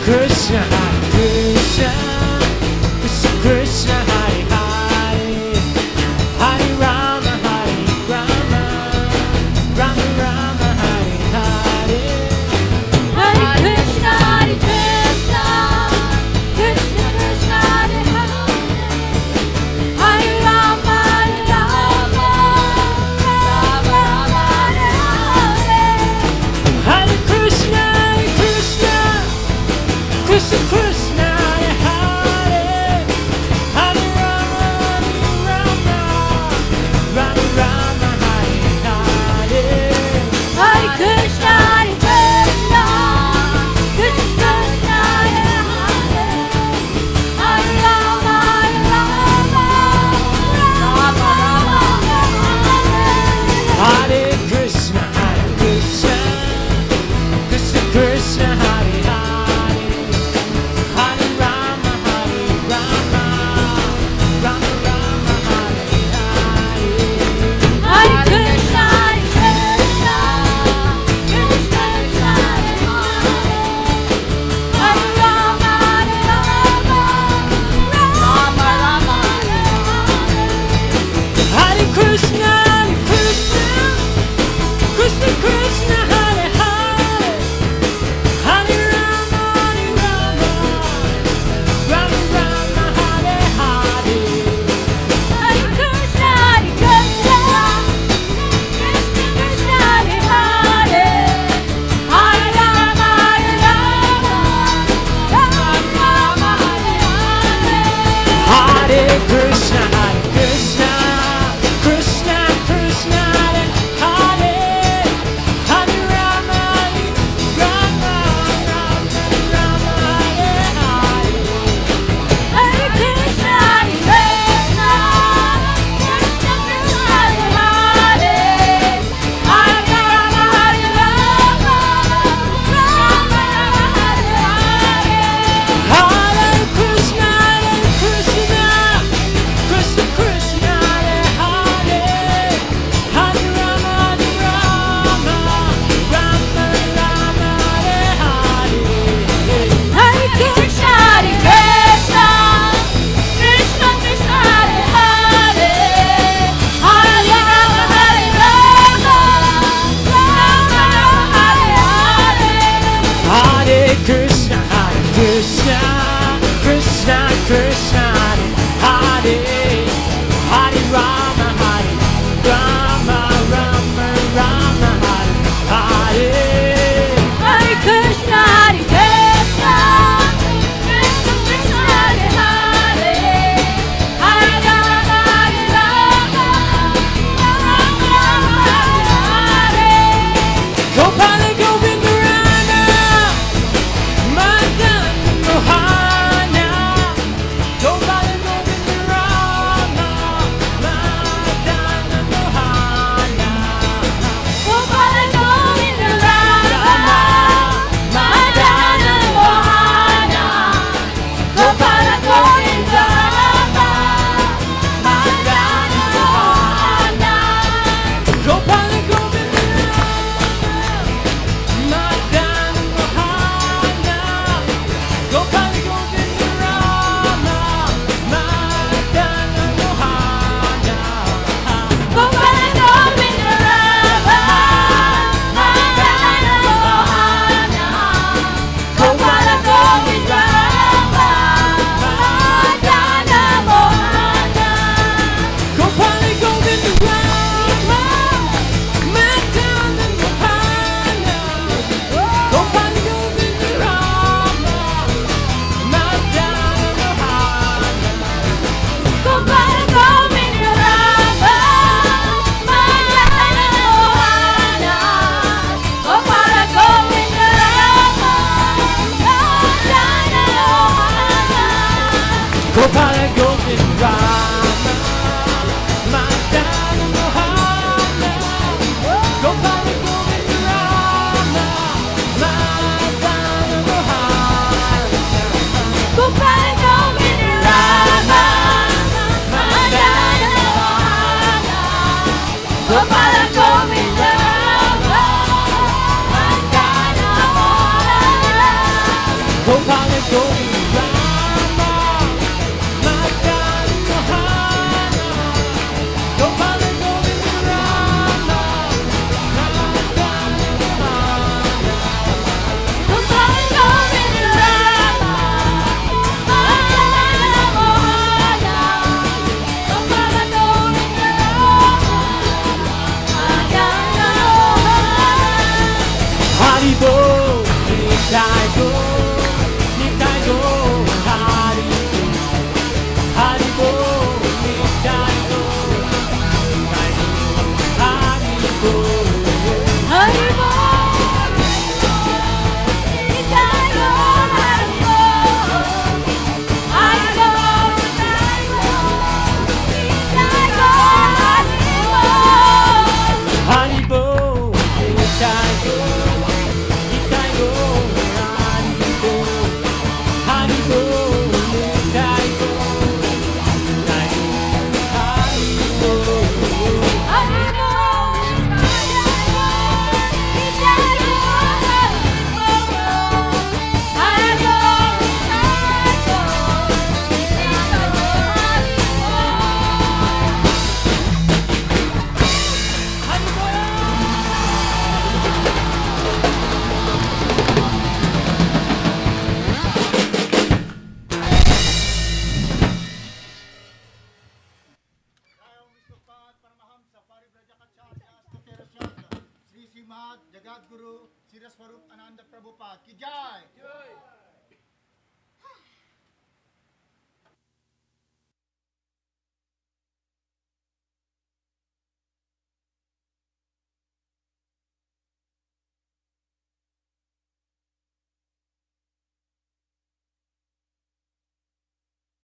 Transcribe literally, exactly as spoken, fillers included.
Krishna, Hare Krishna, Krishna Krishna, Hare Hare, Hare Rama, Hare Rama, Rama Rama, Hare Hare. Hare Krishna, Hare Krishna, Krishna Krishna, Hare Hare, Hare Rama, Hare Rama, Rama Rama, Hare Hare. Hare Krishna, Hare Krishna, Krishna Krishna, Hare Hare, Hare Rama, Hare Rama, Rama Rama, Hare Hare. Hare Krishna, Hare Krishna, Krishna Krishna, Hare Hare, Hare Rama, Hare Rama, Rama Rama, Hare Hare. Hare Krishna, Hare Krishna, Krishna Krishna, Hare Hare, Hare Rama, Hare Rama, Rama Rama, Hare Hare. Hare Krishna, Hare Krishna, Krishna Krishna, Hare Hare, Hare Rama, Hare Rama, Rama Rama, Hare Hare. Hare Krishna, Hare Krishna, Krishna Krishna, Hare Hare, Hare Rama, Hare Rama, Rama Rama, Hare Hare. Hare Krishna, Hare Krishna, Krishna Krishna, Hare Hare, Hare Rama, Hare Rama, Rama Rama, Hare Hare. Hare Krishna, Hare Krishna, Krishna Krishna, Hare Hare, Hare Rama, Rama, Rama Rama, Hare Hare. Hare Krishna, Hare Krishna, Krishna Krishna, Hare Hare, Hare Rama, Hare Rama, Rama Rama, Hare Hare. Hare Krishna, Hare Krishna, Krishna Krishna, Hare Hare, Hare Rama, Hare Rama, Rama Rama, Hare Hare. Hare Krishna, Hare Krishna, Krishna Krishna, Hare Hare, Hare Rama, Hare Rama, Rama Rama, Hare Hare. Hare Krishna, Hare Krishna, Krishna Krishna, Hare Hare, Hare Rama, Hare Rama, Rama Rama, Hare Hare. Hare Krishna, Hare Krishna, Krishna Krishna, Hare Hare, Hare Rama, Hare Rama, Rama Rama, Hare Hare. Gopala Govinda Rama, Madan Mohana. Gopala Govinda Rama, Madan Mohana. Gopala Govinda Rama, Madana Mohana. Gopala Govinda Rama, Madana Mohana. Gopala Govinda Rama, Madan Mohana. Gopala Govinda Rama, Madan Mohana. Gopala Govinda Rama, Madana Mohana. Gopala Govinda Rama, Madana Mohana. Gopala Govinda Rama, Madan Mohana. Gopala Govinda Rama, Madan Mohana. Gopala Govinda Rama, Madana Mohana. Gopala Govinda Rama, Madana Mohana. Gopala Govinda Rama, Madan Mohana. Gopala Govinda Rama, Madan Mohana. Gopala Govinda Rama, Madana Mohana. Gopala Govinda Rama, Madana Mohana. Gopala Haribo, Nikaido, Nikaido, Haribo, Haribo, Nikaido, Nikaido, Haribo. Haribo, Nikaido, Haribo, Haribo, Nikaido, Haribo. Haribo, Nikaido, Nikaido, Haribo, Haribo, Nikaido, Nikaido, Shri Shrimad Jagat Guru Shri स्वरूप आनंद प्रभुपाद की जय।